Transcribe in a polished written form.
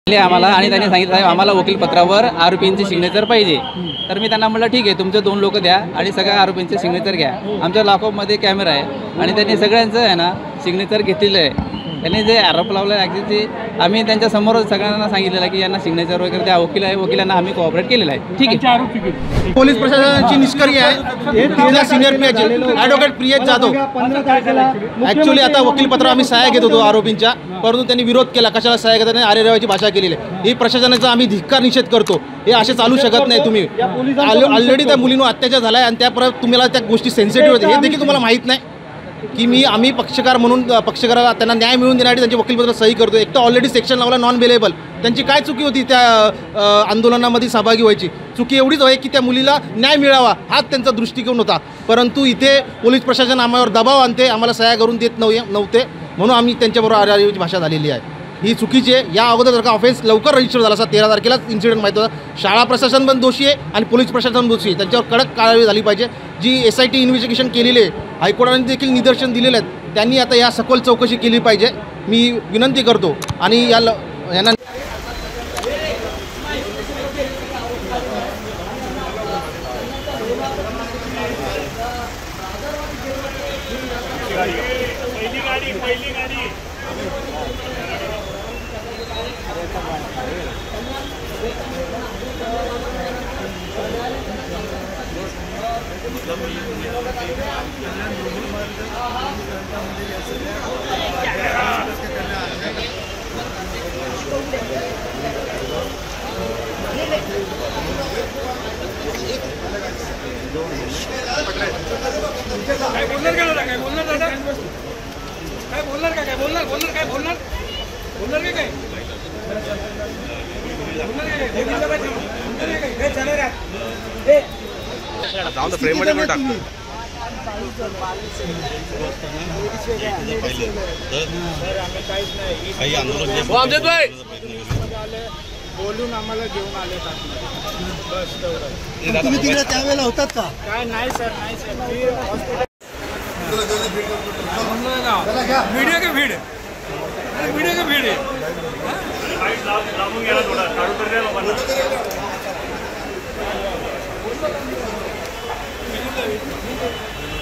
आम्हाला आणि त्यांनी सांगितलं साहेब आम्हाला वकीलपत्रावर आरोपींची सिग्नेचर पाहिजे। तर मी त्यांना म्हटलं ठीक आहे तुमचे 2 लोक द्या आणि सगळ्या आरोपींचे सिग्नेचर घ्या। आमच्या लॉकअपमध्ये कॅमेरा आहे आणि त्यांनी सगळ्यांचं आहे ना सिग्नेचर घेतलेलं आहे। त्यांनी जे आरोप लावले ॲक्च्युअली आम्ही त्यांच्या समोर सगळ्यांना सांगितलेलं की यांना सिग्नेचर वगैरे त्या वकील आहे वकिलांना आम्ही कोऑपरेट केलेलं आहे। ठीक आहे पोलीस प्रशासनाची निष्क्रिय आहे। तिथल्या senior advocate Priyesh Jadhav actually आता वकीलपत्र आम्ही सहाय्य घेत होतो आरोपींच्या, परंतु त्यांनी विरोध केला। कशाला सहाय्य करताना आरेरावाची भाषा केलेली आहे। ही प्रशासनाचा आम्ही धिक्कार निषेध करतो। हे असे चालू शकत नाही। तुम्ही ऑलरेडी त्या मुलींवर अत्याचार झाला आहे आणि त्या परत तुम्हाला त्या गोष्टी सेन्सिटिव्ह होते हे देखील तुम्हाला माहीत नाही की आम्ही पक्षकार म्हणून पक्षकाराला त्यांना न्याय मिळवून देण्यासाठी त्यांचे वकीलपत्र सही करतो। एक तर ऑलरेडी सेक्शन लावला नॉन बेलेबल। त्यांची काय चुकी होती त्या आंदोलनामध्ये सहभागी व्हायची? चुकी एवढीच आहे की त्या मुलीला न्याय मिळावा हाच त्यांचा दृष्टिकोन होता। परंतु इथे पोलीस प्रशासन आम्हावर दबाव आणते, आम्हाला सहाय्य करून देत नव्हते, म्हणून आम्ही त्यांच्याबरोबर आरेरावाची भाषा झालेली आहे। ही चुकीची आहे। या अगोदर जर का ऑफेन्स लवकर रजिस्टर झाला असा 13 तारखेलाच इन्सिडेंट माहीत होता। शाळा प्रशासन पण दोषी आहे आणि पोलीस प्रशासन दोषी आहे। त्यांच्यावर कडक कारवाई झाली पाहिजे। जी SIT इन्व्हेस्टिगेशन केलेली आहे, हायकोर्टाने देखील निदर्शन दिलेले आहेत, त्यांनी आता या सखोल चौकशी केली पाहिजे मी विनंती करतो। आणि यांना बोलून आम्हाला घेऊन आले बस तेवढं। तुम्ही तिकडे त्यावेळेला होतात का? काय नाही सर, नाही सर। वीडियो का भीड़ वीडियो का भीड़ है।